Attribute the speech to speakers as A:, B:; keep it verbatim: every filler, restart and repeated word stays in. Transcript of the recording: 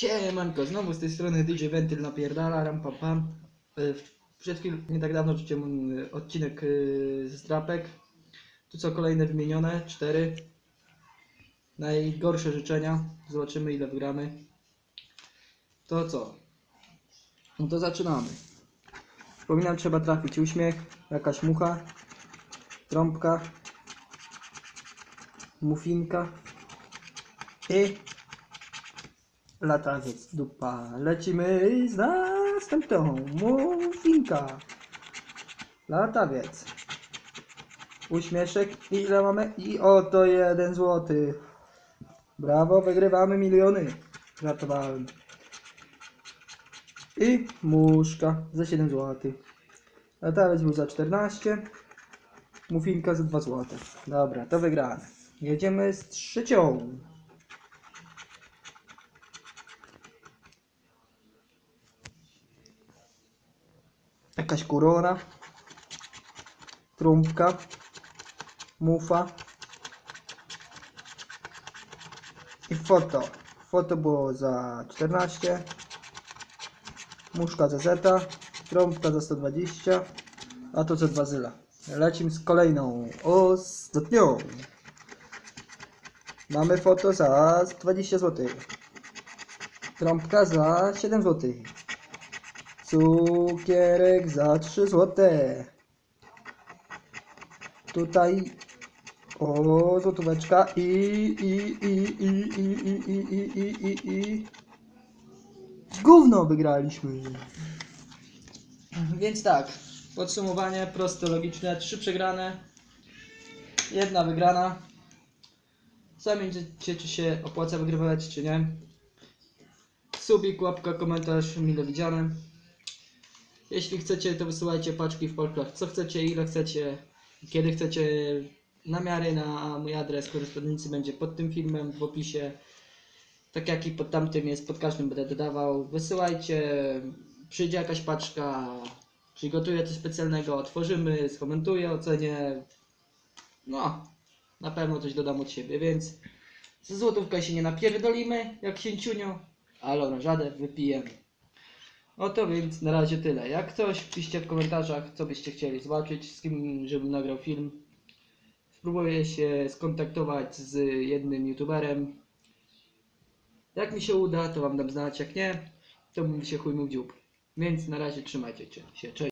A: Siemanko, znowu z tej strony D J Wentyl napierdala, ram pam pam. Y, Przed chwilą, nie tak dawno wrzuciłem y, odcinek y, ze strapek. Tu co kolejne wymienione, cztery. Najgorsze życzenia, zobaczymy ile wygramy. To co? No to zaczynamy. Przypominam, trzeba trafić uśmiech, jakaś mucha, trąbka, mufinka i latawiec dupa. Lecimy z następną. Mufinka. Latawiec. Uśmieszek. I ile mamy? I oto jeden złoty. Brawo, wygrywamy miliony. Żartowałem. I muszka za siedem złotych. Latawiec był za czternaście. Mufinka za dwa złote. Dobra, to wygrane. Jedziemy z trzecią. Jakaś korona, trąbka, mufa i foto. Foto było za czternaście, muszka za zeta, trąbka za sto dwadzieścia, a to za dwa zyla. Lecimy z kolejną, ostatnią. Mamy foto za dwadzieścia złotych, trąbka za siedem złotych. Cukierek za trzy złote. Tutaj o złotóweczka i i i i i i i i i i i gówno wygraliśmy. Więc tak, podsumowanie proste, logiczne, trzy przegrane, jedna wygrana. Sami wiecie, czy się opłaca wygrywać, czy nie. Subik, łapka, komentarz mile widziane. Jeśli chcecie, to wysyłajcie paczki w Polkach, co chcecie, ile chcecie, kiedy chcecie. Namiary na mój adres korespondencji będzie pod tym filmem w opisie. Tak jak i pod tamtym jest, pod każdym będę dodawał. Wysyłajcie, przyjdzie jakaś paczka, przygotuję coś specjalnego, otworzymy, skomentuję, ocenię. No, na pewno coś dodam od siebie, więc ze złotówka się nie napierdolimy, jak księciunio, ale oranżadę wypijemy. No to więc na razie tyle. Jak coś, piszcie w komentarzach, co byście chcieli zobaczyć, z kim żebym nagrał film. Spróbuję się skontaktować z jednym youtuberem. Jak mi się uda, to wam dam znać, jak nie, to bym się chujnął w dziób. Więc na razie trzymajcie się, cześć.